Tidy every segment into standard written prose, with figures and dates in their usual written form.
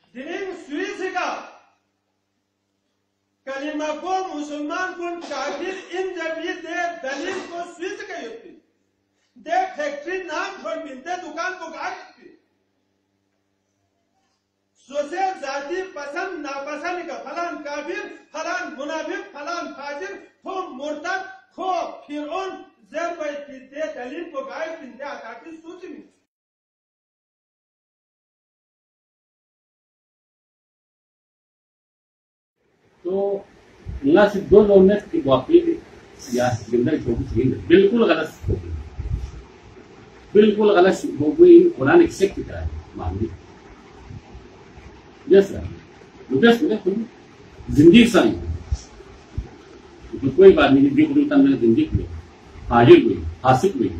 دین Swiss کا کلمہ کو مسلمان کن کافر ان جب یہ دے دلیل کو سوئس کا ہوتی دے فیکٹری نام چھوڑ ملتے دکان کو گاڑی سوسے ذاتی پسند ناپسند کا فلان کافر فلان منافق فلان فاجر خو مرتد خو فرعون زیر بائی دے دلیل کو گاڑی پندے آتاکی سوچ میں تو اللہ سے دو لوگوں نے کی واقعی یا زندگی چھوٹی تھی بالکل غلط ہو گئی بالکل غلط ہو گئی قرآن ایک سیکھ کی طرح مان لی یس سر زندگی ساری کوئی بات نہیں جو خود میں زندگی ہوئی حاضر ہوئی حاصل ہوئی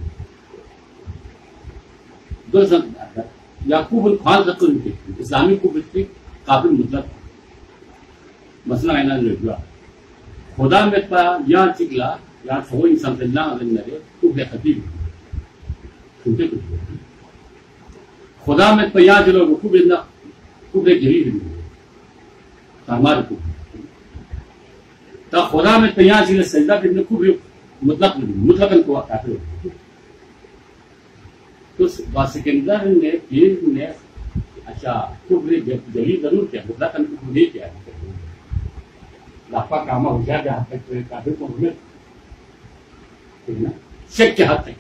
دو یعقوب الخوان کا اسلامی کو کافی مطلب مثلا اینا جو خدا میں پا یا چکلا یا سو انسان سے اللہ علیہ نرے تو بے خطیب سنتے کچھ خدا میں پا یا چلو رکو بیدنا تو بے جلیل ہوئی ہمارے کو تا خدا میں پا یا چلے سجدہ بیدنا کو بھی مطلق کو کافر ہوئی تو سکندر نے پیر نے اچھا تو بے جلیل ضرور کیا مطلق کو نہیں کیا لاپا کاما ہو جائے گا کافی کو ہمیں شک کے حد تک